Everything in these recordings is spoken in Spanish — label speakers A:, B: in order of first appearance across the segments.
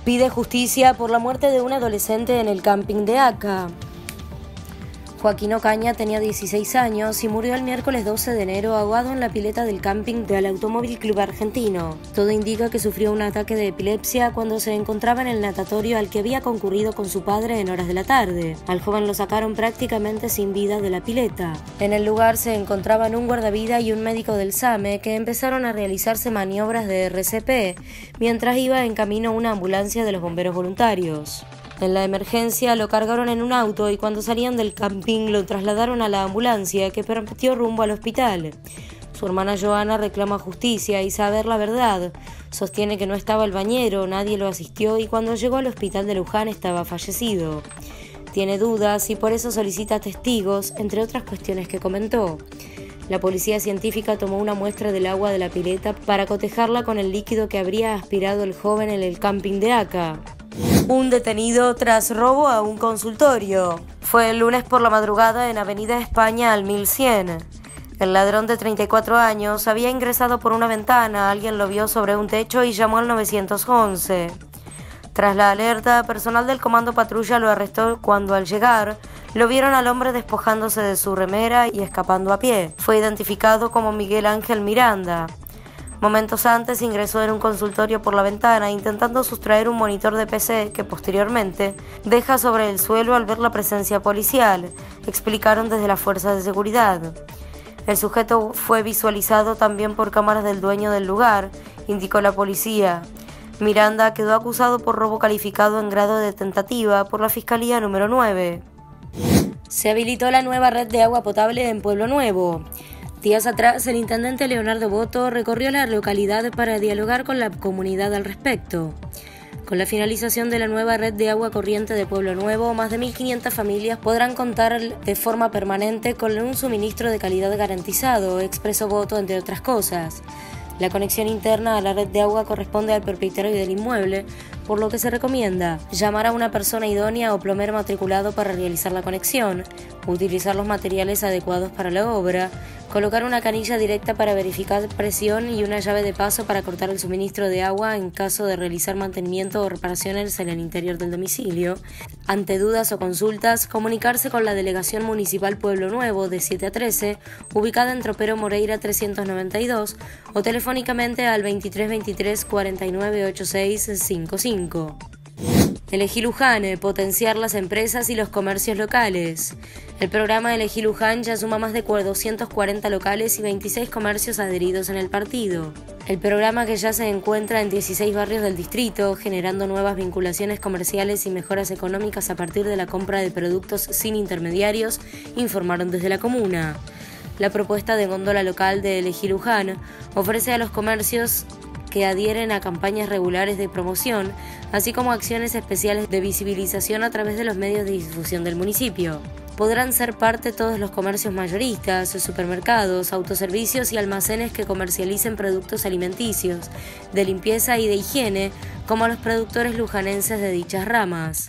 A: Pide justicia por la muerte de un adolescente en el camping de Aca. Joaquín Ocaña tenía 16 años y murió el miércoles 12 de enero ahogado en la pileta del camping del Automóvil Club Argentino. Todo indica que sufrió un ataque de epilepsia cuando se encontraba en el natatorio al que había concurrido con su padre en horas de la tarde. Al joven lo sacaron prácticamente sin vida de la pileta. En el lugar se encontraban un guardavida y un médico del SAME que empezaron a realizarse maniobras de RCP mientras iba en camino una ambulancia de los bomberos voluntarios. En la emergencia lo cargaron en un auto y cuando salían del camping lo trasladaron a la ambulancia que partió rumbo al hospital. Su hermana Joana reclama justicia y saber la verdad. Sostiene que no estaba el bañero, nadie lo asistió y cuando llegó al hospital de Luján estaba fallecido. Tiene dudas y por eso solicita testigos, entre otras cuestiones que comentó. La policía científica tomó una muestra del agua de la pileta para cotejarla con el líquido que habría aspirado el joven en el camping de Aca. Un detenido tras robo a un consultorio. Fue el lunes por la madrugada en Avenida España al 1100. El ladrón de 34 años había ingresado por una ventana, alguien lo vio sobre un techo y llamó al 911. Tras la alerta, personal del Comando Patrulla lo arrestó cuando al llegar lo vieron al hombre despojándose de su remera y escapando a pie. Fue identificado como Miguel Ángel Miranda. Momentos antes ingresó en un consultorio por la ventana intentando sustraer un monitor de PC que posteriormente deja sobre el suelo al ver la presencia policial, explicaron desde las fuerzas de seguridad. El sujeto fue visualizado también por cámaras del dueño del lugar, indicó la policía. Miranda quedó acusado por robo calificado en grado de tentativa por la Fiscalía número 9. Se habilitó la nueva red de agua potable en Pueblo Nuevo. Días atrás, el intendente Leonardo Boto recorrió la localidad para dialogar con la comunidad al respecto. Con la finalización de la nueva red de agua corriente de Pueblo Nuevo, más de 1.500 familias podrán contar de forma permanente con un suministro de calidad garantizado, expresó Boto, entre otras cosas. La conexión interna a la red de agua corresponde al propietario del inmueble, por lo que se recomienda llamar a una persona idónea o plomero matriculado para realizar la conexión, utilizar los materiales adecuados para la obra, colocar una canilla directa para verificar presión y una llave de paso para cortar el suministro de agua en caso de realizar mantenimiento o reparaciones en el interior del domicilio. Ante dudas o consultas, comunicarse con la Delegación Municipal Pueblo Nuevo de 7 a 13, ubicada en Tropero Moreira 392, o telefónicamente al 2323 49 86 55. Elegí Luján, potenciar las empresas y los comercios locales. El programa Elegí Luján ya suma más de 240 locales y 26 comercios adheridos en el partido. El programa, que ya se encuentra en 16 barrios del distrito, generando nuevas vinculaciones comerciales y mejoras económicas a partir de la compra de productos sin intermediarios, informaron desde la comuna. La propuesta de góndola local de Elegí Luján ofrece a los comercios que adhieren a campañas regulares de promoción, así como acciones especiales de visibilización a través de los medios de difusión del municipio. Podrán ser parte todos los comercios mayoristas, supermercados, autoservicios y almacenes que comercialicen productos alimenticios, de limpieza y de higiene, como los productores lujanenses de dichas ramas.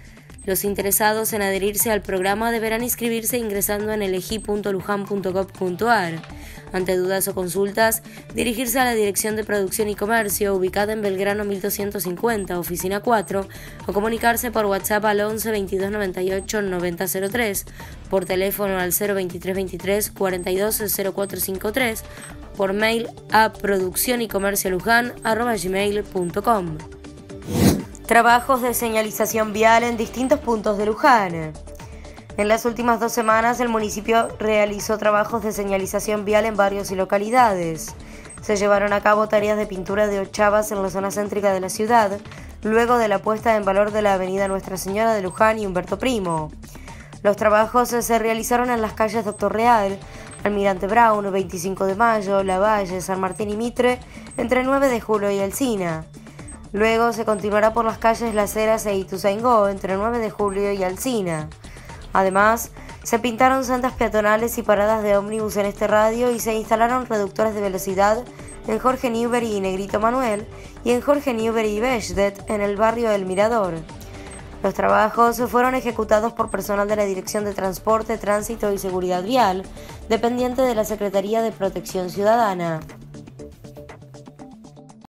A: Los interesados en adherirse al programa deberán inscribirse ingresando en elegi.lujan.gov.ar. Ante dudas o consultas, dirigirse a la Dirección de Producción y Comercio, ubicada en Belgrano 1250, oficina 4, o comunicarse por WhatsApp al 11 22 98 90 03, por teléfono al 023 23 42 0453, por mail a produccionycomerciolujan@gmail.com. Trabajos de señalización vial en distintos puntos de Luján. En las últimas 2 semanas, el municipio realizó trabajos de señalización vial en barrios y localidades. Se llevaron a cabo tareas de pintura de ochavas en la zona céntrica de la ciudad, luego de la puesta en valor de la avenida Nuestra Señora de Luján y Humberto Primo. Los trabajos se realizaron en las calles Doctor Real, Almirante Brown, 25 de Mayo, Lavalle, San Martín y Mitre, entre 9 de julio y Alsina. Luego se continuará por las calles Las Heras e Ituzaingó, entre 9 de julio y Alsina. Además, se pintaron sendas peatonales y paradas de ómnibus en este radio y se instalaron reductores de velocidad en Jorge Newbery y Negrito Manuel y en Jorge Newbery y Bechdet en el barrio El Mirador. Los trabajos fueron ejecutados por personal de la Dirección de Transporte, Tránsito y Seguridad Vial, dependiente de la Secretaría de Protección Ciudadana.